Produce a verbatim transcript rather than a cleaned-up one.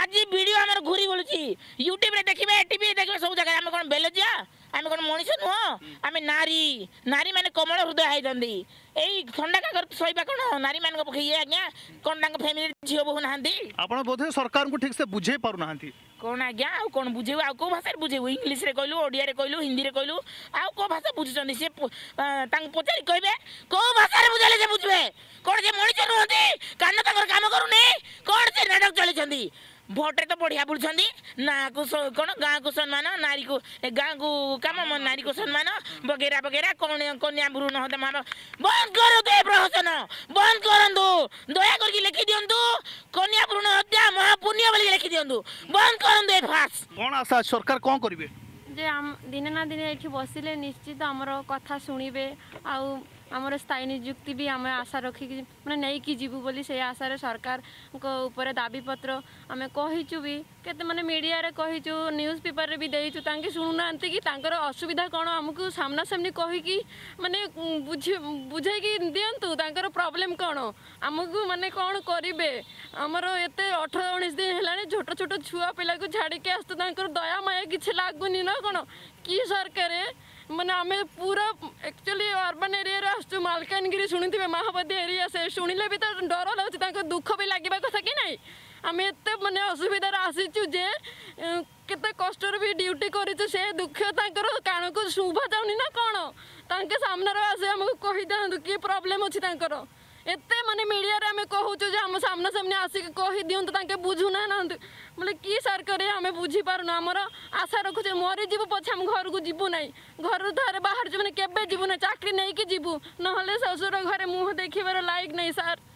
आज वीडियो आम घूरी बोलुची यूट्यूब रे देखिए टीवी देखिए सब जगह आम कौन बेलजिया आम कौन मनीष नुह आम नारी नारी माने कमल हृदय हाइदंदी एई ठंडा कागर सहीबा कौन नारी मान पखे ये आज्ञा कौन फैमिली झील बहु ना आपण बोधे सरकार को ठीक से बुझे पारु ना कौन आज्ञा आउ कौन बुझेबू आउ को भाषा बुझेबू इंग्लीश रे कहलु ओडिया रे कहलु हिंदी रे कहलु आउ को भाषा बुझुचंदी से तांग पचारि कहबे को भाषा रे बुझाले जे बुझबे कौन जे मनीष नुहंती कान तांगर काम करूनी कौन से नाटक चली छंदी भोटे तो बढ़िया बुझुचंदी ना को कौन गाँ को सम्मान नारी को गाँ को काम नारी को सम्मान वगैरह वगैरह कौन कन्या भ्रूण हत्या मामला बंद करो दे प्रहसन बंद करंतु दया करके लिखि दियंतु कन्या भ्रूण हत्या महापुण्य बोली लिखि दियंतु बंद करंतु ए फास कौन आशा सरकार कौन करिवे जे हम दिने ना दिने एठी बसिले निश्चित हमर कथा सुनिबे आउ आमर स्थायी नियुक्ति भी आम आशा रखी मैंने नहीं कि जीवु बोली से आशा सरकार ऊपर दाबी पत्र आम कहीचु भी केते माने मीडिया रे कहीचु न्यूज पेपर रे भी देइचु तांके सुनुना कि तांकर असुविधा कौन आमको सामना सामने कहीकि माने बुझे बुझे कि दियंतु तांकर प्रॉब्लम कौन आमको माने कौन करिवे हमर एते अठारह उन्नीस दिन हेलानी छोट छोट छुआ पिला को छाड़ी के आस्तु तांकर दया माया किछि लागुनी ना कौन कि सरकार माने आम पूरा एक्चुअली अर्बन एरिया आसु मालकानगिरी शुणुवे महाबदी एरिया से शुणिले भी तो डर लगुच दुख भी लगे कथा कि नहीं आम एत माने असुविधार आसीचु जे केते कष्टर भी ड्यूटी करूँ से दुख तांकर कान को शुभा जाऊनी ना कौन तांके सामने आसे आमको कही दिखाँ कि प्रॉब्लम अच्छी तांकर एते माने मीडिया रे आमे कहूचु जे हम सामना सामने आसिक कही दियंतु तांके बुझुना ना बोले कि सरकार आम बुझी पारुना आमर आशा रखुचे मरी जीवु पछे हम घर को जीवु ना घर धारे बाहर मैंने केबे जीवु ना चाकरी नहीं कि जीवु ना ससुर घरे मुँह देखार लायक नहीं सार।